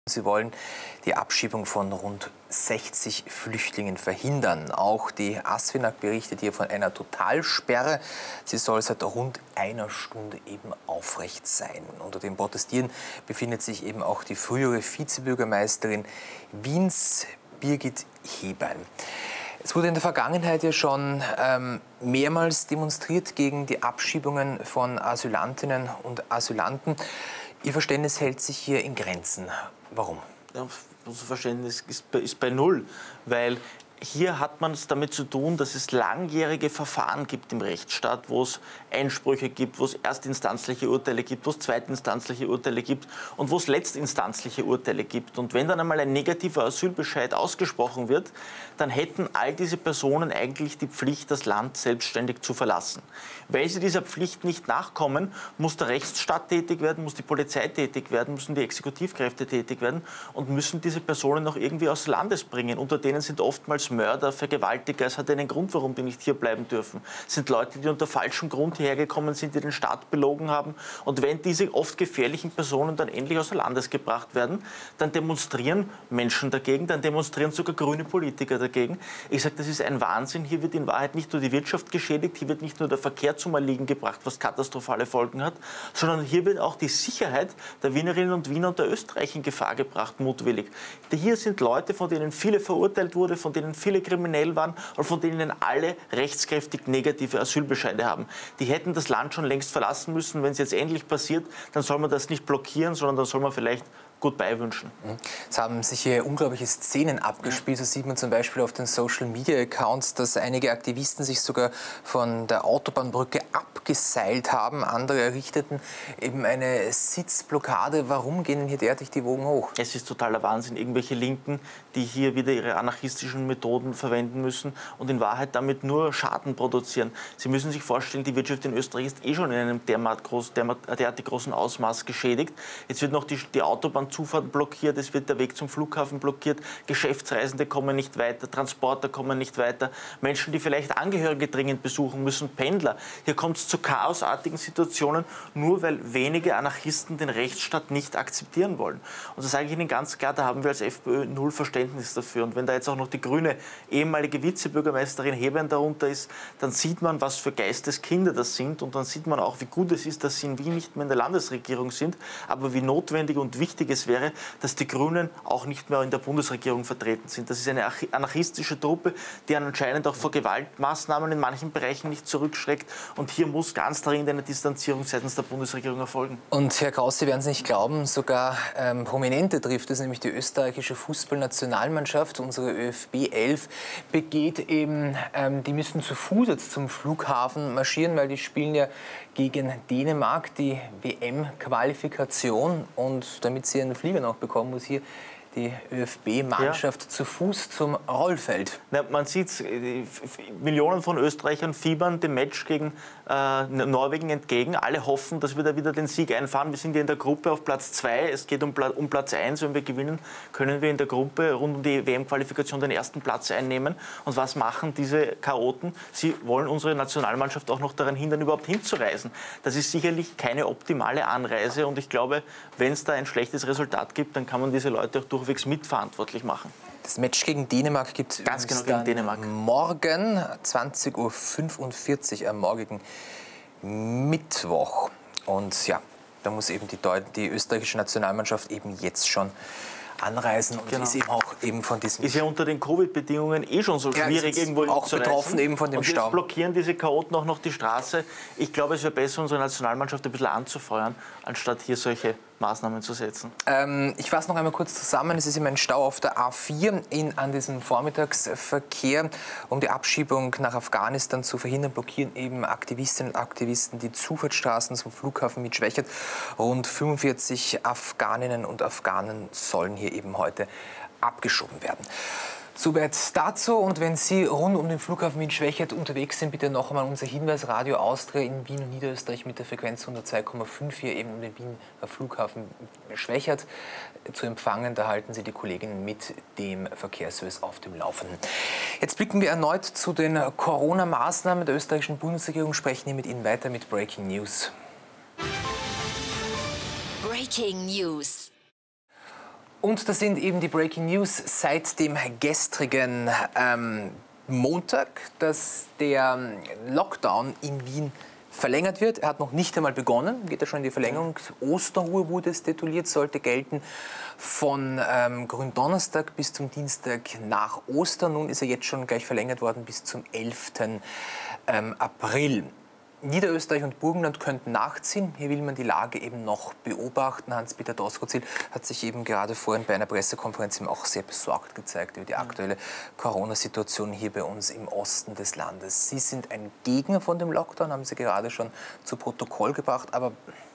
Sie wollen die Abschiebung von rund 60 Flüchtlingen verhindern. Auch die ASFINAG berichtet hier von einer Totalsperre. Sie soll seit rund einer Stunde eben aufrecht sein. Unter den Protestieren befindet sich eben auch die frühere Vizebürgermeisterin Wiens, Birgit Hebein. Es wurde in der Vergangenheit ja schon mehrmals demonstriert gegen die Abschiebungen von Asylantinnen und Asylanten. Ihr Verständnis hält sich hier in Grenzen. Warum? Ja, unser Verständnis ist bei null, weil hier hat man es damit zu tun, dass es langjährige Verfahren gibt im Rechtsstaat, wo es Einsprüche gibt, wo es erstinstanzliche Urteile gibt, wo es zweitinstanzliche Urteile gibt und wo es letztinstanzliche Urteile gibt. Und wenn dann einmal ein negativer Asylbescheid ausgesprochen wird, dann hätten all diese Personen eigentlich die Pflicht, das Land selbstständig zu verlassen. Weil sie dieser Pflicht nicht nachkommen, muss der Rechtsstaat tätig werden, muss die Polizei tätig werden, müssen die Exekutivkräfte tätig werden und müssen diese Personen auch irgendwie aus Landes bringen. Unter denen sind oftmals Mörder, Vergewaltiger. Es hat einen Grund, warum die nicht hier bleiben dürfen. Es sind Leute, die unter falschem Grund hierher gekommen sind, die den Staat belogen haben. Und wenn diese oft gefährlichen Personen dann endlich außer Landes gebracht werden, dann demonstrieren Menschen dagegen, dann demonstrieren sogar grüne Politiker dagegen. Ich sage, das ist ein Wahnsinn. Hier wird in Wahrheit nicht nur die Wirtschaft geschädigt, hier wird nicht nur der Verkehr zum Erliegen gebracht, was katastrophale Folgen hat, sondern hier wird auch die Sicherheit der Wienerinnen und Wiener und der Österreicher in Gefahr gebracht, mutwillig. Hier sind Leute, von denen viele verurteilt wurden, von denen viele kriminell waren und von denen alle rechtskräftig negative Asylbescheide haben. Die hätten das Land schon längst verlassen müssen. Wenn es jetzt endlich passiert, dann soll man das nicht blockieren, sondern dann soll man vielleicht gut beiwünschen. Es haben sich hier unglaubliche Szenen abgespielt. So sieht man zum Beispiel auf den Social-Media-Accounts, dass einige Aktivisten sich sogar von der Autobahnbrücke abgeseilt haben. Andere errichteten eben eine Sitzblockade. Warum gehen hier derartig die Wogen hoch? Es ist totaler Wahnsinn. Irgendwelche Linken, die hier wieder ihre anarchistischen Methoden verwenden müssen und in Wahrheit damit nur Schaden produzieren. Sie müssen sich vorstellen, die Wirtschaft in Österreich ist eh schon in einem derartig großen Ausmaß geschädigt. Jetzt wird noch die Autobahnzufahrten blockiert, es wird der Weg zum Flughafen blockiert, Geschäftsreisende kommen nicht weiter, Transporter kommen nicht weiter, Menschen, die vielleicht Angehörige dringend besuchen müssen, Pendler. Hier kommt es zu chaosartigen Situationen, nur weil wenige Anarchisten den Rechtsstaat nicht akzeptieren wollen. Und das sage ich Ihnen ganz klar, da haben wir als FPÖ null Verständnis dafür. Und wenn da jetzt auch noch die grüne ehemalige Vizebürgermeisterin Hebein darunter ist, dann sieht man, was für Geisteskinder das sind und dann sieht man auch, wie gut es ist, dass sie in Wien nicht mehr in der Landesregierung sind, aber wie notwendig und wichtig es wäre, dass die Grünen auch nicht mehr in der Bundesregierung vertreten sind. Das ist eine anarchistische Truppe, die anscheinend auch vor Gewaltmaßnahmen in manchen Bereichen nicht zurückschreckt. Und hier muss ganz dringend eine Distanzierung seitens der Bundesregierung erfolgen. Und Herr Kraus, Sie werden es nicht glauben, sogar Prominente trifft es, nämlich die österreichische Fußballnationalmannschaft, unsere ÖFB 11, begeht eben, die müssen zu Fuß jetzt zum Flughafen marschieren, weil die spielen ja gegen Dänemark die WM-Qualifikation und damit sie einen Flieger noch bekommen, muss hier die ÖFB-Mannschaft zu Fuß zum Rollfeld. Na, man sieht, Millionen von Österreichern fiebern dem Match gegen Norwegen entgegen. Alle hoffen, dass wir da wieder den Sieg einfahren. Wir sind ja in der Gruppe auf Platz 2. Es geht um Platz 1. Wenn wir gewinnen, können wir in der Gruppe rund um die WM-Qualifikation den ersten Platz einnehmen. Und was machen diese Chaoten? Sie wollen unsere Nationalmannschaft auch noch daran hindern, überhaupt hinzureisen. Das ist sicherlich keine optimale Anreise. Und ich glaube, wenn es da ein schlechtes Resultat gibt, dann kann man diese Leute auch durchwegs mitverantwortlich machen. Das Match gegen Dänemark gibt es ganz genau gegen Dänemark morgen 20:45 Uhr am morgigen Mittwoch. Und ja, da muss eben die österreichische Nationalmannschaft eben jetzt schon anreisen und ist eben auch eben von diesem... Ist ja unter den Covid-Bedingungen eh schon so schwierig, irgendwo auch betroffen eben von dem Stau. Und jetzt blockieren diese Chaoten auch noch die Straße. Ich glaube, es wäre besser, unsere Nationalmannschaft ein bisschen anzufeuern, anstatt hier solche Maßnahmen zu setzen. Ich fasse noch einmal kurz zusammen. Es ist immer ein Stau auf der A4 an diesem Vormittagsverkehr. Um die Abschiebung nach Afghanistan zu verhindern, blockieren eben Aktivistinnen und Aktivisten die Zufahrtsstraßen zum Flughafen mit Schwechat. Rund 45 Afghaninnen und Afghanen sollen hier eben heute abgeschoben werden. Soweit dazu. Und wenn Sie rund um den Flughafen Wien-Schwechat unterwegs sind, bitte noch einmal unser Hinweis: Radio Austria in Wien und Niederösterreich mit der Frequenz 102,5 hier eben um den Wiener Flughafen Schwechat zu empfangen. Da halten Sie die Kolleginnen mit dem Verkehrsservice auf dem Laufenden. Jetzt blicken wir erneut zu den Corona-Maßnahmen der österreichischen Bundesregierung, sprechen hier mit Ihnen weiter mit Breaking News. Breaking News. Und das sind eben die Breaking News seit dem gestrigen Montag, dass der Lockdown in Wien verlängert wird. Er hat noch nicht einmal begonnen, geht ja schon in die Verlängerung. Osterruhe wurde es tituliert, sollte gelten von Gründonnerstag bis zum Dienstag nach Ostern. Nun ist er jetzt schon gleich verlängert worden bis zum 11. April. Niederösterreich und Burgenland könnten nachziehen. Hier will man die Lage eben noch beobachten. Hans-Peter Doskozil hat sich eben gerade vorhin bei einer Pressekonferenz eben auch sehr besorgt gezeigt über die aktuelle Corona-Situation hier bei uns im Osten des Landes. Sie sind ein Gegner von dem Lockdown, haben Sie gerade schon zu Protokoll gebracht. Aber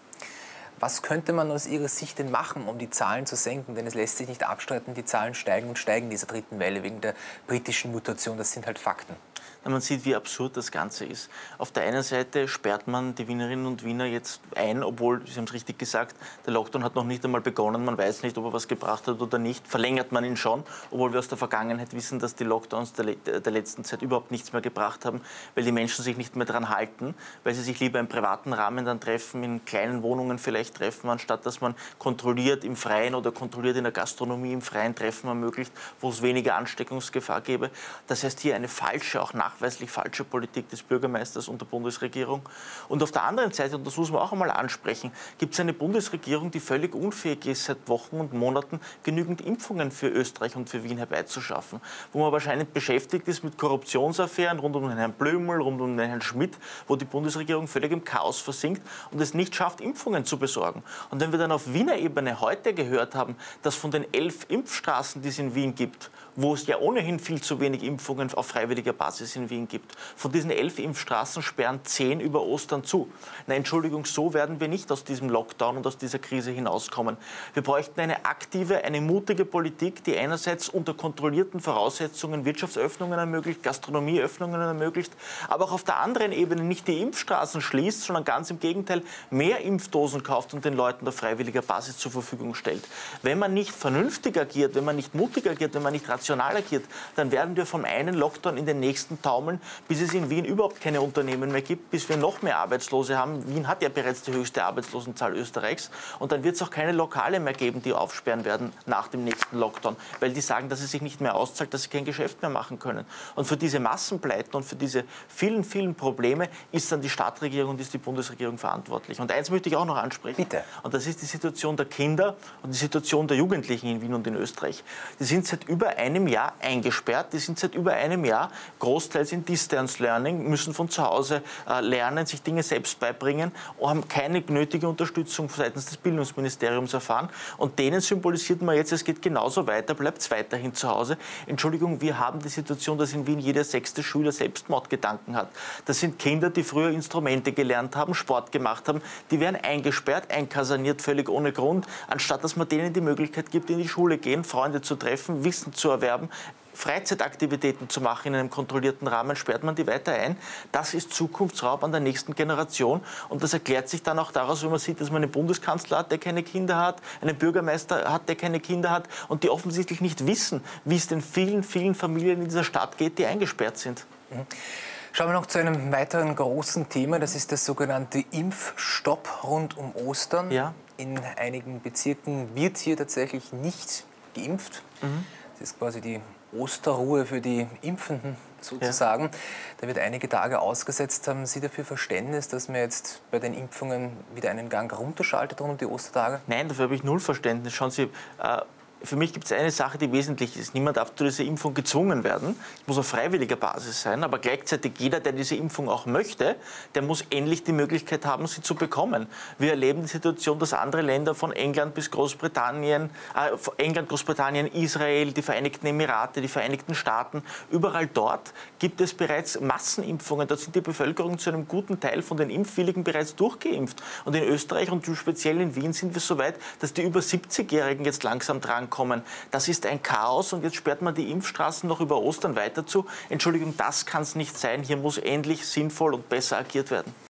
was könnte man aus Ihrer Sicht denn machen, um die Zahlen zu senken? Denn es lässt sich nicht abstreiten, die Zahlen steigen und steigen in dieser dritten Welle wegen der britischen Mutation. Das sind halt Fakten. Man sieht, wie absurd das Ganze ist. Auf der einen Seite sperrt man die Wienerinnen und Wiener jetzt ein, obwohl, Sie haben es richtig gesagt, der Lockdown hat noch nicht einmal begonnen. Man weiß nicht, ob er was gebracht hat oder nicht. Verlängert man ihn schon, obwohl wir aus der Vergangenheit wissen, dass die Lockdowns der letzten Zeit überhaupt nichts mehr gebracht haben, weil die Menschen sich nicht mehr daran halten, weil sie sich lieber im privaten Rahmen dann treffen, in kleinen Wohnungen vielleicht treffen, anstatt dass man kontrolliert im Freien oder kontrolliert in der Gastronomie im Freien Treffen ermöglicht, wo es weniger Ansteckungsgefahr gäbe. Das heißt, hier eine falsche, auch nachweislich falsche Politik des Bürgermeisters und der Bundesregierung. Und auf der anderen Seite, und das muss man auch einmal ansprechen, gibt es eine Bundesregierung, die völlig unfähig ist, seit Wochen und Monaten genügend Impfungen für Österreich und für Wien herbeizuschaffen. Wo man wahrscheinlich beschäftigt ist mit Korruptionsaffären rund um den Herrn Blömel, rund um den Herrn Schmidt, wo die Bundesregierung völlig im Chaos versinkt und es nicht schafft, Impfungen zu besorgen. Und wenn wir dann auf Wiener Ebene heute gehört haben, dass von den 11 Impfstraßen, die es in Wien gibt, wo es ja ohnehin viel zu wenig Impfungen auf freiwilliger Basis in Wien gibt. Von diesen 11 Impfstraßen sperren 10 über Ostern zu. Na, Entschuldigung, so werden wir nicht aus diesem Lockdown und aus dieser Krise hinauskommen. Wir bräuchten eine aktive, eine mutige Politik, die einerseits unter kontrollierten Voraussetzungen Wirtschaftsöffnungen ermöglicht, Gastronomieöffnungen ermöglicht, aber auch auf der anderen Ebene nicht die Impfstraßen schließt, sondern ganz im Gegenteil mehr Impfdosen kauft und den Leuten auf freiwilliger Basis zur Verfügung stellt. Wenn man nicht vernünftig agiert, wenn man nicht mutig agiert, wenn man nicht rational agiert, dann werden wir vom einen Lockdown in den nächsten taumeln, bis es in Wien überhaupt keine Unternehmen mehr gibt, bis wir noch mehr Arbeitslose haben. Wien hat ja bereits die höchste Arbeitslosenzahl Österreichs. Und dann wird es auch keine Lokale mehr geben, die aufsperren werden nach dem nächsten Lockdown, weil die sagen, dass es sich nicht mehr auszahlt, dass sie kein Geschäft mehr machen können. Und für diese Massenpleiten und für diese vielen, vielen Probleme ist dann die Stadtregierung und ist die Bundesregierung verantwortlich. Und eins möchte ich auch noch ansprechen. Bitte. Und das ist die Situation der Kinder und die Situation der Jugendlichen in Wien und in Österreich. Die sind seit über einem Jahr eingesperrt, die sind seit über einem Jahr großteils in Distance Learning, müssen von zu Hause lernen, sich Dinge selbst beibringen und haben keine nötige Unterstützung seitens des Bildungsministeriums erfahren. Und denen symbolisiert man jetzt, es geht genauso weiter, bleibt es weiterhin zu Hause. Entschuldigung, wir haben die Situation, dass in Wien jeder 6. Schüler Selbstmordgedanken hat. Das sind Kinder, die früher Instrumente gelernt haben, Sport gemacht haben, die werden eingesperrt, einkasaniert, völlig ohne Grund, anstatt dass man denen die Möglichkeit gibt, in die Schule gehen, Freunde zu treffen, Wissen zu erwerben, Freizeitaktivitäten zu machen in einem kontrollierten Rahmen, sperrt man die weiter ein. Das ist Zukunftsraub an der nächsten Generation. Und das erklärt sich dann auch daraus, wenn man sieht, dass man einen Bundeskanzler hat, der keine Kinder hat, einen Bürgermeister hat, der keine Kinder hat und die offensichtlich nicht wissen, wie es den vielen, vielen Familien in dieser Stadt geht, die eingesperrt sind. Schauen wir noch zu einem weiteren großen Thema. Das ist der sogenannte Impfstopp rund um Ostern. Ja. In einigen Bezirken wird hier tatsächlich nicht geimpft. Das ist quasi die Osterruhe für die Impfenden sozusagen. Ja. Da wird einige Tage ausgesetzt. Haben Sie dafür Verständnis, dass man jetzt bei den Impfungen wieder einen Gang runterschaltet rund um die Ostertage? Nein, dafür habe ich null Verständnis. Schauen Sie, für mich gibt es eine Sache, die wesentlich ist. Niemand darf zu dieser Impfung gezwungen werden. Es muss auf freiwilliger Basis sein. Aber gleichzeitig jeder, der diese Impfung auch möchte, der muss endlich die Möglichkeit haben, sie zu bekommen. Wir erleben die Situation, dass andere Länder von England bis Großbritannien, Großbritannien, Israel, die Vereinigten Emirate, die Vereinigten Staaten, überall dort gibt es bereits Massenimpfungen. Dort sind die Bevölkerung zu einem guten Teil von den Impfwilligen bereits durchgeimpft. Und in Österreich und speziell in Wien sind wir so weit, dass die über 70-Jährigen jetzt langsam drankommen. Das ist ein Chaos und jetzt sperrt man die Impfstraßen noch über Ostern weiter zu. Entschuldigung, das kann es nicht sein. Hier muss endlich sinnvoll und besser agiert werden.